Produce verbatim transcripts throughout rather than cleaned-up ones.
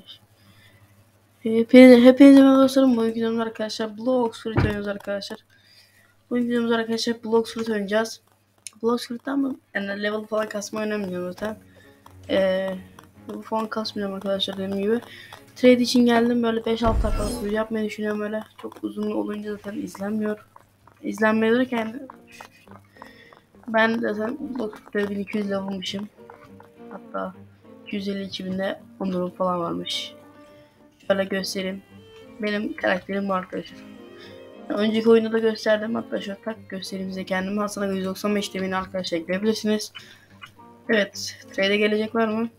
Hepinize, hepinize merhaba dostlarım. Bugün videomuz arkadaşlar Blox Fruit oynuyoruz arkadaşlar. Bugün videomuz arkadaşlar Blox Fruit oynayacağız. Blox Fruit'ten mi? Yani level falan kasma oynamıyorum zaten. Ee, level falan kasmıyorum arkadaşlar dediğim gibi. Trade için geldim, böyle beş altı dakikalık video yapmayı düşünüyorum öyle. Çok uzun olunca zaten izlenmiyor. İzlenmiyor derken ben zaten Blox Fruit'te bin iki yüz level'mışım. Hatta iki yüz elli iki binde onurum falan varmış. Şöyle göstereyim. Benim karakterim bu arkadaşlar. Önceki oyunda da gösterdim. Hatta şöyle tak göstereyim size kendimi. Hasan'a yüz doksan beş demini arkadaşlar ekleyebilirsiniz. Evet. Trade'e gelecek var mı?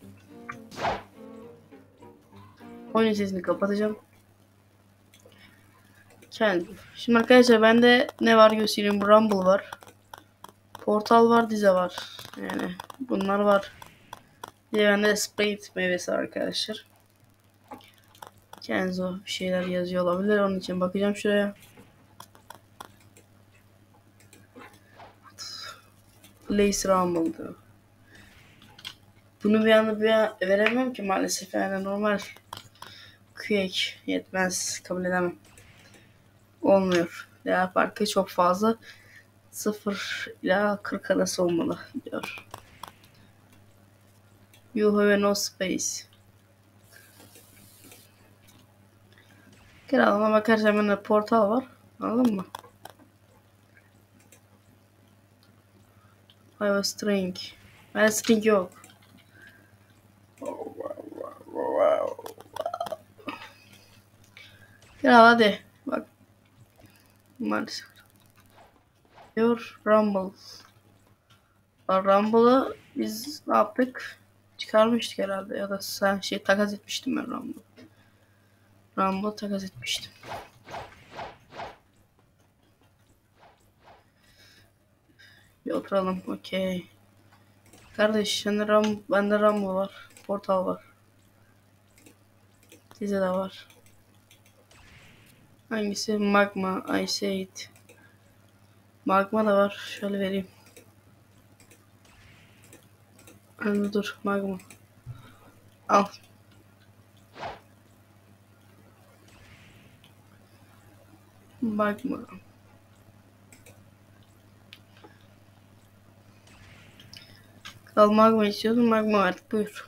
Oyun sesini kapatacağım. Kendim. Şimdi arkadaşlar bende ne var göstereyim. Rumble var. Portal var. Dize var. Yani bunlar var. Bir de bende Sprite meyvesi var arkadaşlar. Kenzo bir şeyler yazıyor olabilir. Onun için bakacağım şuraya. Place Rumble diyor. Bunu bir anda bir an veremem ki maalesef, yani normal Quake yetmez, kabul edemem. Olmuyor. Değer farkı çok fazla. sıfır ila kırk arası olmalı diyor. You have no space. Kralına bakarsan bende portal var. Anladın mı? I have a string. Bende string yok. Kral hadi. Bak. Maalesef. Diyor Rumble. Rumble'ı biz ne yaptık? Çıkarmıştık herhalde, ya da sen şey takas etmiştim ben Rumble. Rumble takas etmiştim. Bir oturalım, okey. Kardeş sende Ram, bende Rumble var. Portal var. Dize de var. Hangisi? Magma, Ice Age. Magma da var. Şöyle vereyim. Anladım, dur Magma. Al. Magma. Kal Magma istiyordun. Magma artık buyur.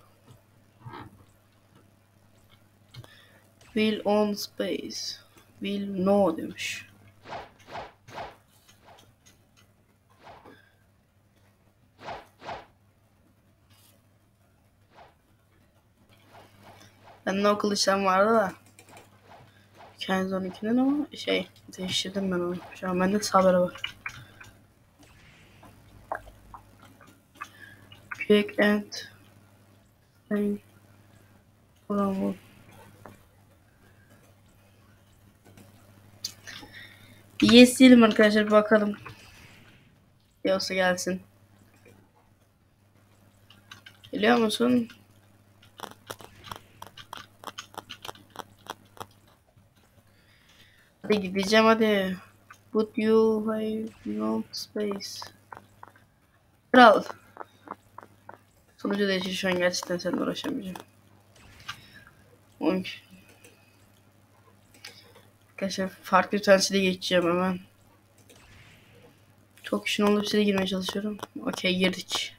Will on space. Will no demiş. Bende o kılıçtan vardı da. Kendi onunkinden ama şey değiştirdim ben onu. Şu an bende sabere var. Quick and Thing. Bravo. Yes diyelim arkadaşlar, bakalım. Yoksa gelsin. Biliyor musun? Hadi gideceğim hadi. Put you have no space. Kral. Sonucu değişir şu an, gerçekten seninle uğraşamayacağım. on Arkadaşlar farklı bir tanesiyle geçeceğim hemen. Çok işin olduğu bir şeyle girmeye çalışıyorum. Okey, girdik.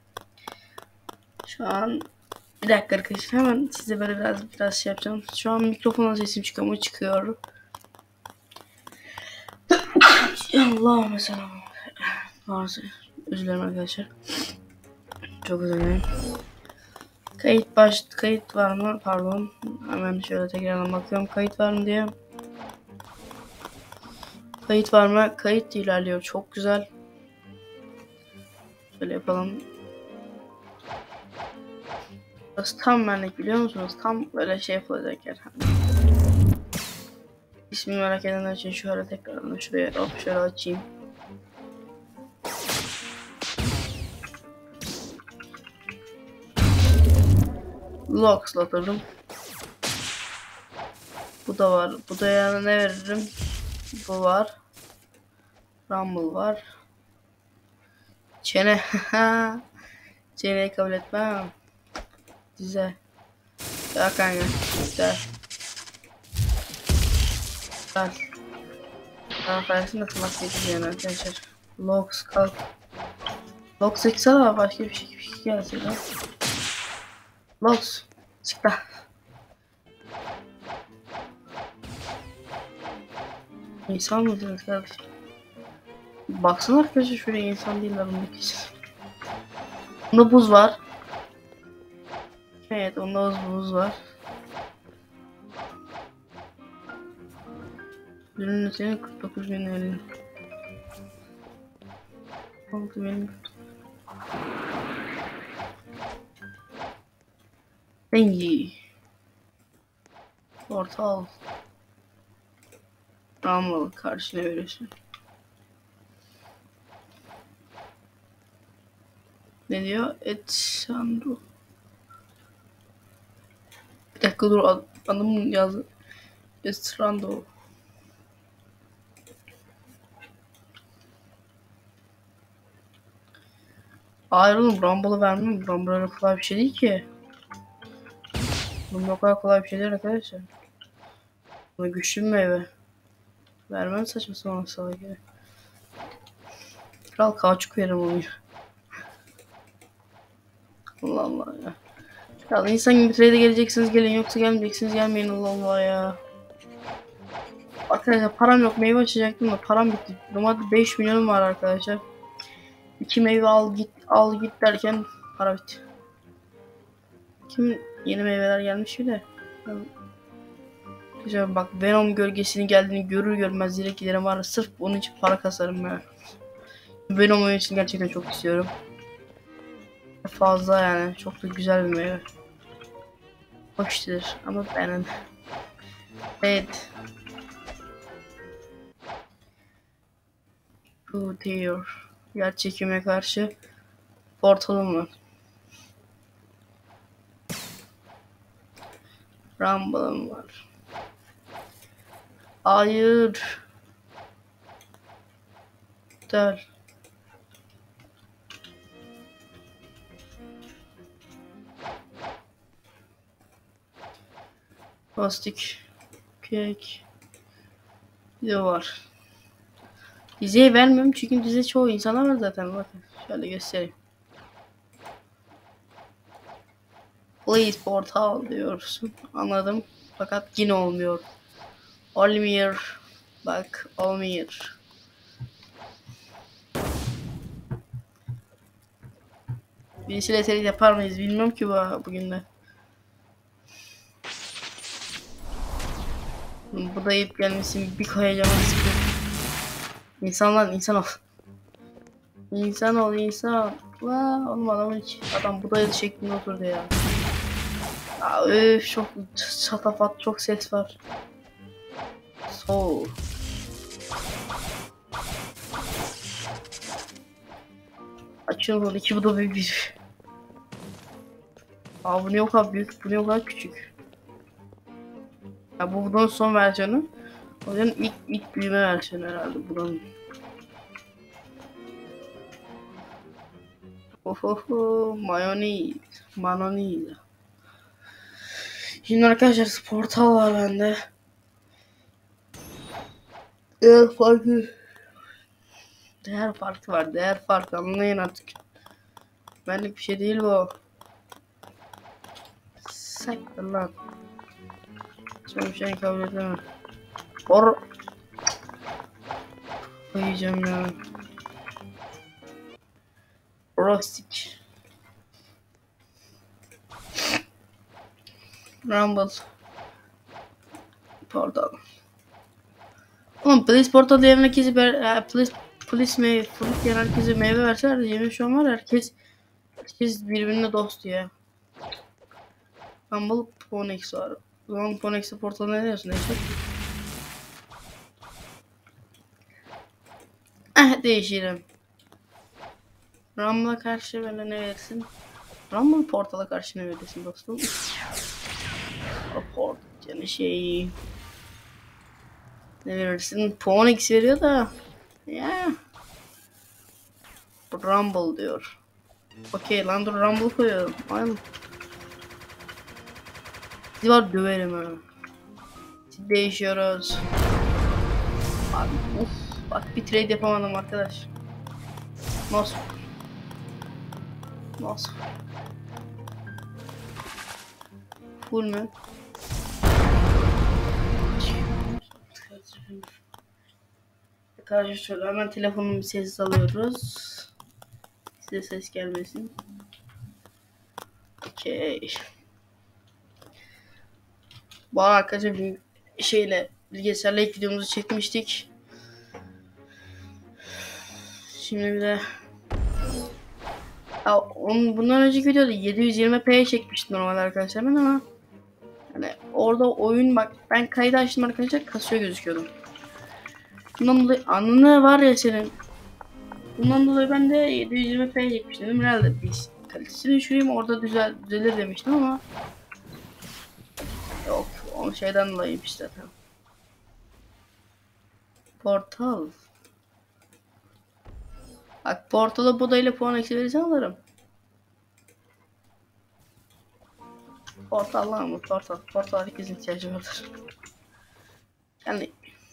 Şu an bir dakika arkadaşlar, hemen size böyle biraz biraz şey yapacağım. Şu an mikrofona sesim çıkıyor mu? Çıkıyor. Allah mesela. Varsa özür dilerim arkadaşlar. Çok özür dilerim. Kayıt baş kayıt var mı? Pardon. Hemen şöyle tekrardan bakıyorum. Kayıt var mı diye. Kayıt var mı? Kayıt ilerliyor. Çok güzel. Şöyle yapalım. Burası tam benlik, biliyor musunuz? Tam böyle şey yapılacak yer. İsmini merak edenler için şöyle tekrardan şuraya hop şöyle açayım. Locks'la atırdım. Bu da var. Bu da yani ne veririm? Bu var. Rumble var. Çene. Çeneyi kabul etmem. Dize. Ya kanka. Gel. Gel. Daha faresini de tırnak geçeceğim arkadaşlar. Logs kalk. Logs çıksa da başka bir şey, bir şey gelse de. Logs. Çıktı. İnsan mıydınız kardeşim? Baksana arkadaşlar şuraya, insan değiller bundaki için. Bunda buz var. Evet, onda buz var. Ürünün senin kırk dokuz bin elli. altı benim. Dengi. Ortal. Ramlı karşına veriyorsun. Ne diyor? Etsandro. Bir dakika dur, ad adımın yazdı. Estrando. Hayır oğlum, Rumble'ı vermem. Rumble öyle kolay bir şey değil ki. Rumble o kadar kolay bir şey değil arkadaşlar. Buna güçlü bir meyve. Vermem, saçma sapan salak ya. Kral kauçuk verim onu. Allah Allah ya. Ya insan gibi trade'e geleceksiniz gelin, yoksa gelmeyeceksiniz gelmeyin, Allah Allah ya. Arkadaşlar param yok, meyve açacaktım da param bitti. Normalde beş milyonum var arkadaşlar. İki meyve al git al git derken para bitti. Kim yeni meyveler gelmiş bile. Güzel bak, Venom gölgesinin geldiğini görür görmez direkt giderim var, sırf onun için para kasarım ben. Venom oyun için gerçekten çok istiyorum. Fazla yani, çok da güzel bir meyve. Hoştur ama benim. Evet. Bu diyor. Yer çekime karşı portalım var. Rumble'ım var. Hayır. Der. Plastik. Kek. Diyor var. Dizeye vermiyorum çünkü dize çoğu insana var zaten, bakın. Şöyle göstereyim. Please portal diyorsun. Anladım. Fakat yine olmuyor. Olmuyor. Bak olmuyor. Birisiyle seri yapar mıyız bilmiyorum ki bu bugün de. Bu da ip gelmesin, bir koyacağım. İnsanlar insan ol. İnsan ol insan. Vaa oğlum, adam hiç adam budayı şeklinde oturdu ya. Ya öf, çok çatafat, çok ses var. So. Açıyorum onu, iki bu da büyük bir. Aa bu ne o kadar büyük, bu ne o kadar küçük. Ya bu bunun son versiyonu. O yüzden ilk ilk büyüme versiyonu herhalde buranın. Ohoho, mayonez, mayonez. Şimdi arkadaşlar portal var bende. Değer farkı. Değer farkı var, değer farkı, anlayın artık. Benlik bir şey değil bu. Saktır lan. Son bir şey kabul edemem. Or. Koyacağım ya. Rustic. Rumble. Portal. Oğlum Police Portal diyen herkese ber, Police Police meyve, Police diyen herkese meyve verseler de yemin şu an var, herkes herkes birbirine dost ya. Rumble Ponex var. O zaman Ponex'e Portal ne diyorsun Eşit? Eh değişirim. Rumble'a karşı bana ne verirsin? Rumble Portal'a karşı ne verirsin dostum? O Portal yani şey... Ne verirsin? Ponex veriyor da... Ya... Rumble diyor. Okey lan, dur Rumble koyuyorum. Aynen. Sizi var döverim ha. Değişiyoruz. Abi uf. Bak bir trade yapamadım arkadaş. Nasıl? Nasıl? Full mü? Arkadaşlar şöyle hemen telefonumu bir sessiz alıyoruz. Size ses gelmesin. Okey. Bu arada arkadaşlar bir şeyle bilgisayarla ilk videomuzu çekmiştik. Şimdi bir de ya, onun, bundan önceki videoda yedi yüz yirmi p'ye çekmiştim normalde arkadaşlar ben ama hani orada oyun bak ben kaydı açtım arkadaşlar kasıyor gözüküyordu. Bundan dolayı anını var ya senin. Bundan dolayı ben de yedi yüz yirmi p'ye çekmiştim dedim herhalde bir kalitesini düşüreyim orada düzel, düzelir demiştim ama yok o şeyden dolayıymış zaten. Portal. Bak portala budayla puan eksi verirsen alırım. Portal lan mı? Portal. Portal herkesin ihtiyacı vardır. Yani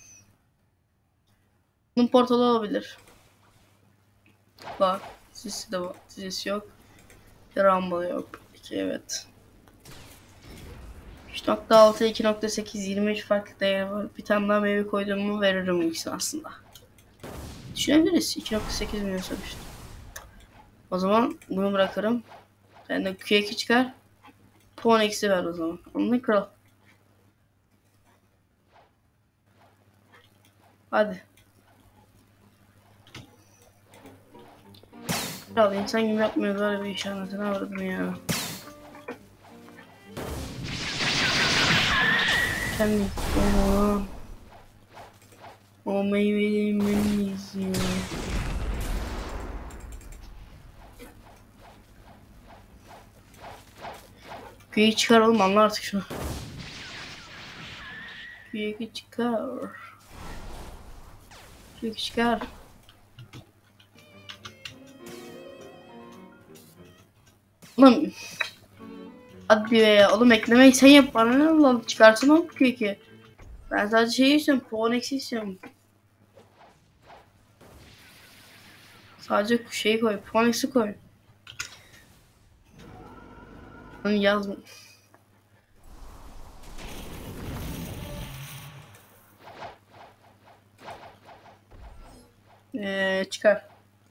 bunun portalı olabilir. Bak. Sisi de var. Sisi yok. Rumble yok. İki evet. üç nokta altı, iki nokta sekiz, yirmi üç farklı değeri var. Bir tane daha meyve koyduğumu veririm ikisini aslında. Düşünebiliriz. iki nokta sekiz milyon sonuçta. O zaman bunu bırakırım. Sen de Q iki çıkar. Puan eksi ver o zaman. Onunla kral. Hadi. Kral insan gibi yapmıyor böyle bir iş anlatına vurdum ya. Kendi o o meyveyi izliyor. Köyü çıkar oğlum anla artık şunu. Köyü çıkar. Köyü çıkar. Oğlum. Hadi be ya. Oğlum eklemeyi sen yap bana ne lan çıkarsın oğlum köyü. Ben sadece şey istiyorum. Puan eksi istiyorum. Sadece şey koy. Puan eksi koy. Onu yazma. Ee, çıkar.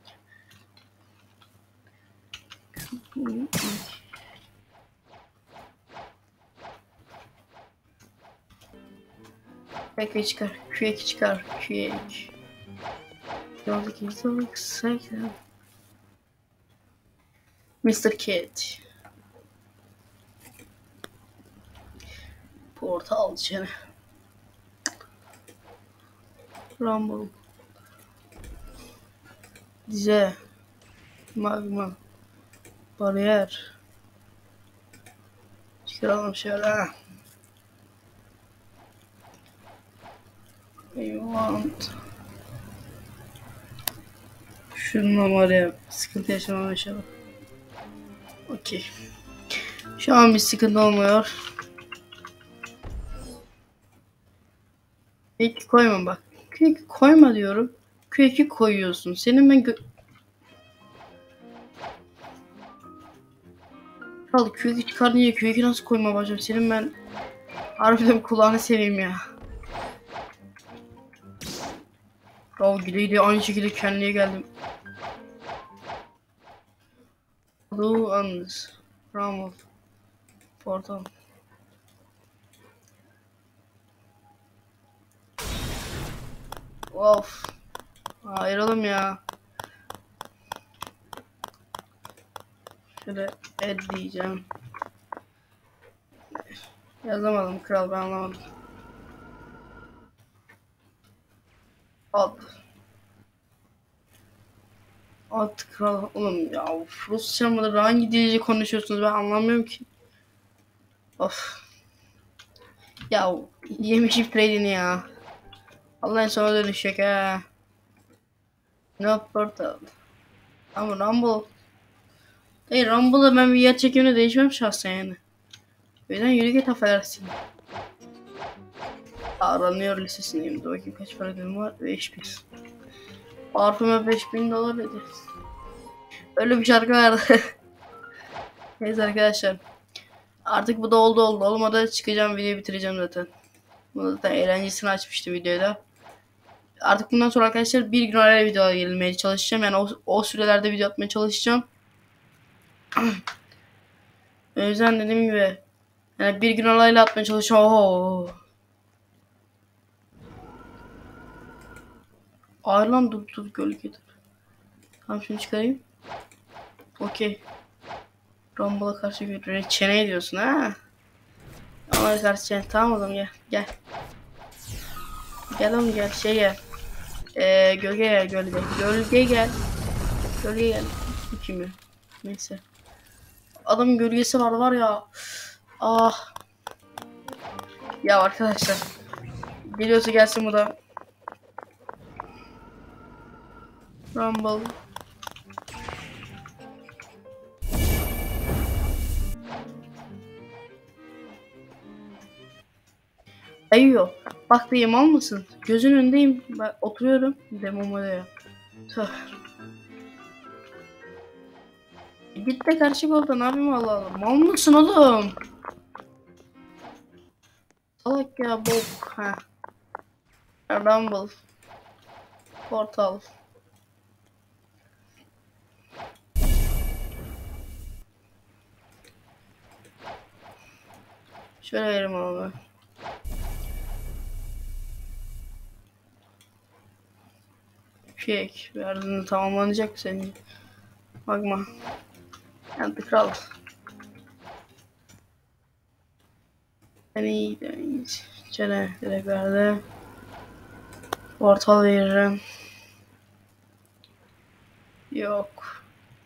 Peki çıkar. Q iki çıkar. Q iki. Yoldaki hızlılık seksen. mister Kid. Portal canı. Rumble. Dize. Magma. Bariyer. Çıkaralım şöyle. We want. Şununla var ya sıkıntı yaşamam inşallah. Okey. Şu an bir sıkıntı olmuyor. Q iki koyma bak. Q iki koyma diyorum. Q iki koyuyorsun. Senin ben gö... Kral Q iki çıkar niye Q iki nasıl koyma bacım? Senin ben harbiden kulağını seveyim ya. Kral gideydi aynı şekilde kendine geldim. Blue Andes. Rumble. Portal. Of. Hayır oğlum ya. Şöyle add diyeceğim. Yazamadım kral ben anlamadım. At. At kral oğlum ya. Of, Rusça mıdır? Hangi dilce konuşuyorsunuz ben anlamıyorum ki. Of. Ya yemişim trade'ini ya. Allah'ın sonra dönüşecek ha. No portal. Ama Rumble. Hey Rumble'da ben bir yer çekimine değişmem şahsen yani. O yüzden yürü git affedersin. Aranıyor listesindeyim. Dur bakayım kaç para ödülüm var? beş bin. Parfüme beş bin dolar öderiz. Öyle bir şarkı vardı. Neyse arkadaşlar. Artık bu da oldu oldu. Olmadı çıkacağım, videoyu bitireceğim zaten. Bunu zaten eğlencesini açmıştım videoda. Artık bundan sonra arkadaşlar bir gün araya video gelmeye çalışacağım. Yani o, o sürelerde video atmaya çalışacağım. O yüzden dediğim gibi yani bir gün arayla atmaya çalışacağım. Oho. Hayır lan, dur dur gölgedir. Tamam şunu çıkarayım. Okey. Rumble'a karşı bir reçene ediyorsun ha. Ama karşı çene. Tamam oğlum gel. Gel. Gel oğlum gel. Şey gel. Ee, gölge gel gölge. Gölge gel. Gölge gel. Bu kim ya? Neyse. Adamın gölgesi var var ya. Ah. Ya arkadaşlar. Geliyorsa gelsin bu da. Rumble. Ayıyor. Bak dayım mal mısın? Gözün önündeyim. Ben oturuyorum. Demom ya. Tüh. Git de karşı kolda, ne yapayım Allah Allah. Mal mısın oğlum? Salak ya bok. Ha. Rumble. Portal. Şöyle verim abi. Fake. Verdiğinde tamamlanacak senin. Bakma. Yani kral. En iyi. Çene direkt verdi. Portal veririm. Yok.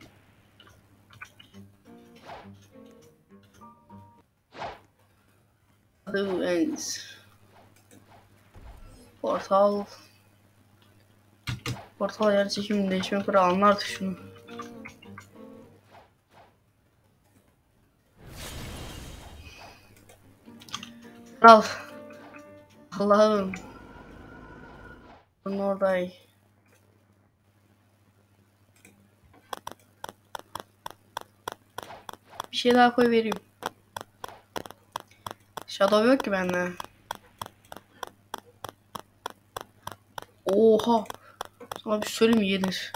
Adı Ends. Portal. Portal yer çekimi değişme kuralı, anla artık şunu. Kral. Allah'ım. Bunun oradayım. Bir şey daha koy vereyim. Shadow yok ki bende. Oha. Sana bir şey söyleyeyim mi, yenir.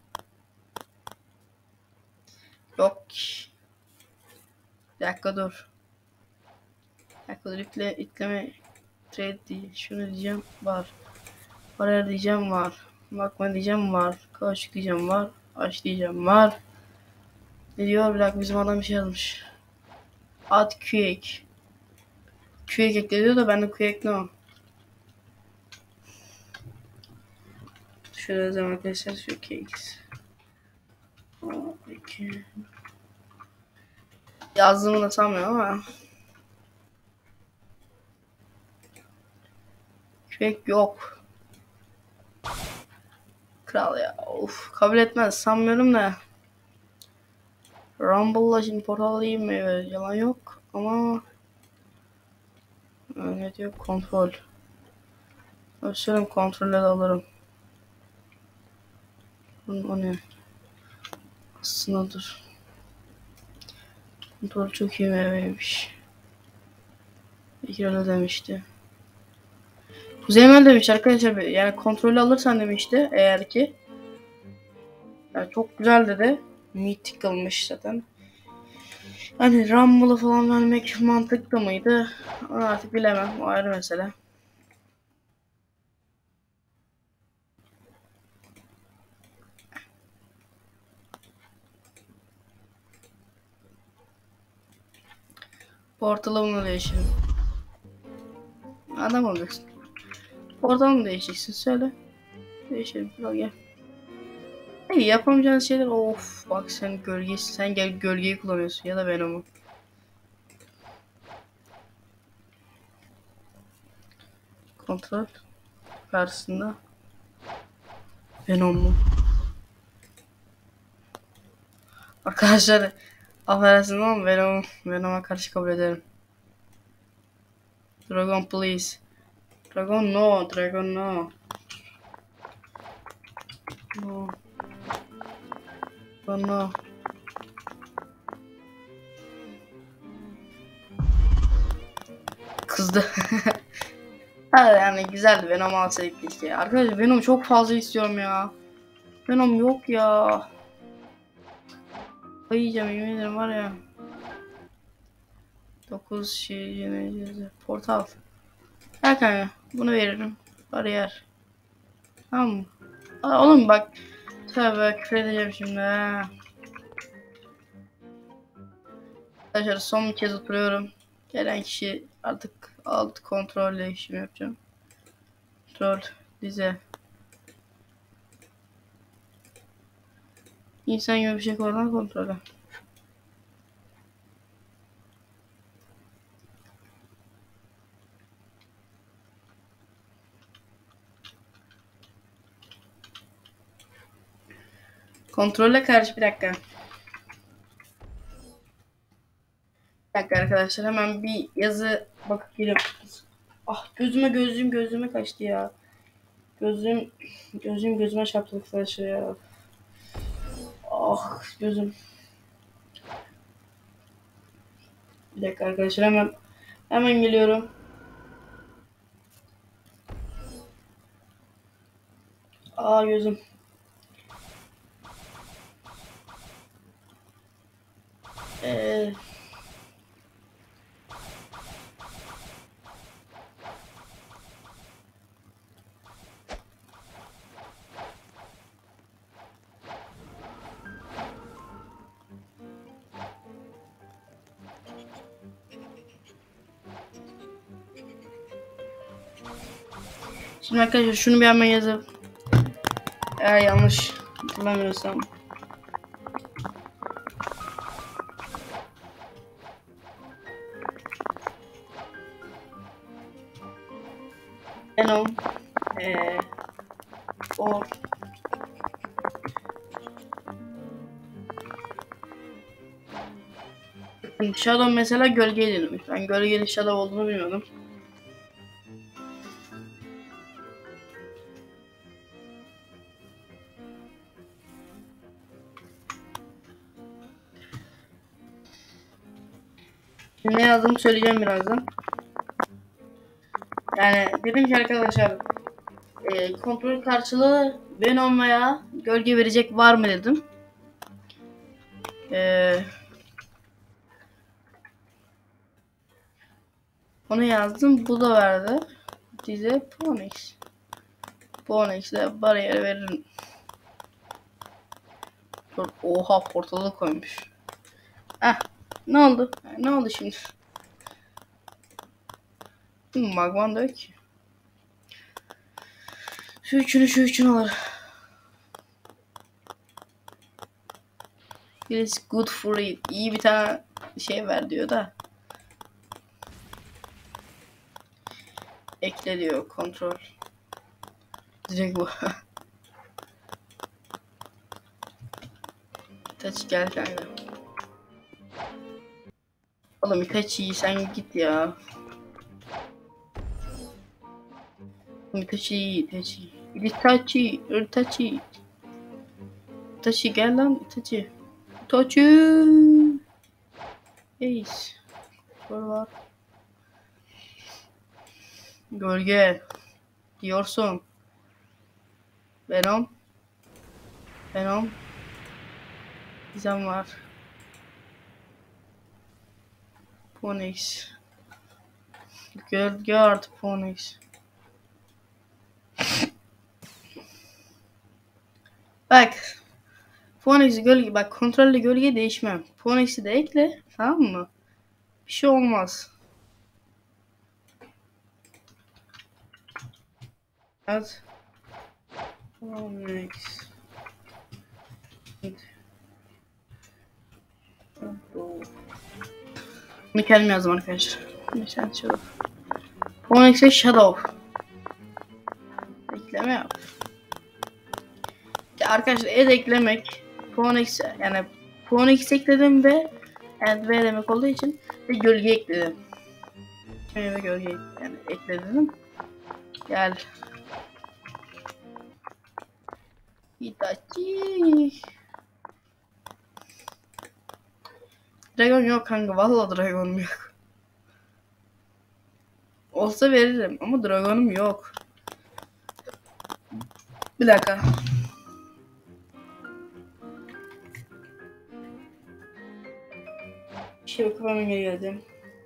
Yok ki. Bir dakika dur. Bir dakika dur, yükle, yükleme trade değil. Şunu diyeceğim var. Para diyeceğim var. Bakma diyeceğim var. Kaç diyeceğim var. Aç diyeceğim var. Ne diyor? Bir dakika, bizim adam bir şey yazmış. Add Quake. Quake ekle diyor da ben de Quake ne o? Şöyle yazalım arkadaşlar, şu cakes. Peki. Yazdığımı da sanmıyorum ama. Quake yok. Kral ya. Of, kabul etmez sanmıyorum da. Rumble'la şimdi portal alayım mı? Evet, yalan yok ama ne diyor? Kontrol. Ölçerim, kontrolle de alırım. O ne? Aslında dur. Kontrol çok iyi meyveymiş. İki öyle demişti. Kuzey Emel demiş arkadaşlar, yani kontrolü alırsan demişti eğer ki. Yani çok güzel dedi. Mythical'mış zaten. Hani Rumble'ı falan vermek mantıklı mıydı? Onu artık bilemem. O ayrı mesele. Portal'ı bunu değiştirelim. Adam olacaksın. Portal'ı mı değişeceksin? Söyle. Değişelim. Kral gel. Hey, yapamayacağın şeyler. Of bak, sen gölgesi. Sen gel gölgeyi kullanıyorsun ya da Venom'u. Kontrol. Karşısında. Venom'u. Arkadaşlar affedersiniz ama Venom, Venom'a karşı kabul ederim. Dragon please. Dragon no. Dragon no. No. Dragon no. Kızdı. Ha yani güzeldi. Venom alsaydık keşke. Arkadaşlar Venom çok fazla istiyorum ya. Venom yok ya. Bayıyacağım yemin ederim var ya. dokuz şey yine portal. Gel kanka bunu veririm. Bariyer. Tamam mı? Aa, oğlum bak. Tövbe küfür edeceğim şimdi ha. Arkadaşlar son bir kez oturuyorum. Gelen kişi artık alt kontrolle işimi yapacağım. Kontrol dize. İnsan gibi bir şey koyulan kontrole. Kontrolle karşı bir dakika. Bir dakika arkadaşlar hemen bir yazı bakıp geliyorum. Ah gözüme gözlüğüm gözüme kaçtı ya. Gözlüğüm gözlüğüm gözüme çarptı arkadaşlar ya. Ah gözüm. Bir dakika arkadaşlar hemen hemen geliyorum. Aa gözüm. Eee Şimdi arkadaşlar şunu bir hemen yazıp eğer yanlış hatırlamıyorsam Venom eee o Shadow mesela gölgeye dönmüş. Ben gölgeli Shadow olduğunu bilmiyordum. Ne yazdığımı söyleyeceğim birazdan. Yani dedim ki arkadaşlar e, kontrol karşılığı Venom veya gölge verecek var mı dedim. E, onu yazdım. Bu da verdi. Dize Phoenix. Phoenix'e bariyer veririm. Oha portalı koymuş. Ah ne oldu? Ne oldu şimdi? Magman da yok ki. Şu üçünü şu üçünü alır. It's good for it. İyi bir tane şey ver diyor da. Ekle diyor kontrol. Direkt bu. Itachi gel kanka. Oğlum Itachi sen git ya. Itachi Itachi. Itachi Itachi. Itachi gel lan Itachi. Itachi. Ace. Soru var. Gölge. Diyorsun. Venom. Venom. Gizem var. Phoenix. Gölge artı Phoenix. Bak. Phoenix gölge. Bak kontrollü gölge değişmem. Phoenix'i de ekle. Tamam mı? Bir şey olmaz. Evet. Phoenix. Bunu kendim yazdım arkadaşlar. Mesela Shadow. Phoenix'e Shadow. Ekleme yap. Ya arkadaşlar ed eklemek. Phoenix yani Phoenix ekledim ve and V demek olduğu için ve gölge ekledim. Meyve gölge yani ekledim. Gel. Itachi. Dragon yok kanka. Vallahi dragonum yok. Olsa veririm ama dragonum yok. Bir dakika. Şey bakıp hemen geri geldim.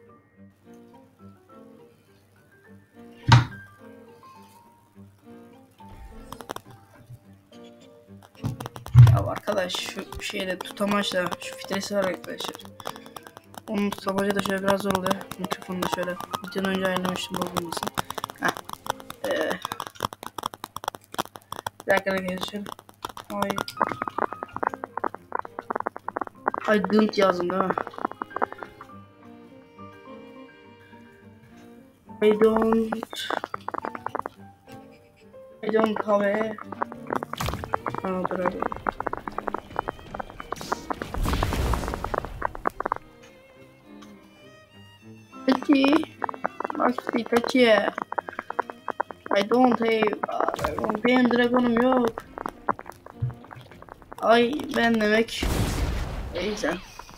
Ya arkadaş şu şeyde tutamaçla şu filtresi var arkadaşlar. Onun tutamacı da şöyle biraz zor oluyor. Mikrofonu da şöyle videonun önce ayarlamıştım bozulmasın. Heh. Ee, bir dakika geçelim. Ay. Ay dınt yazdım değil mi? I don't I don't have a Aa, bravo. Peki. Bak Pikachu. I don't have a dragon. Benim dragonum yok. Ay ben demek. Neyse.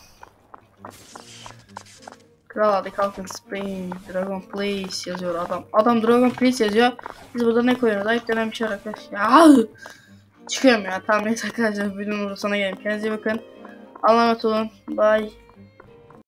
Kral hadi kalkın Spring. Dragon Please yazıyor adam. Adam Dragon Please yazıyor. Biz burada ne koyuyoruz? Ayıp denen bir şey arkadaş. Ya çıkıyorum ya. Tamam neyse arkadaşlar. Videonun burada sonuna gelin. Kendinize iyi bakın. Allah'a emanet olun. Bye.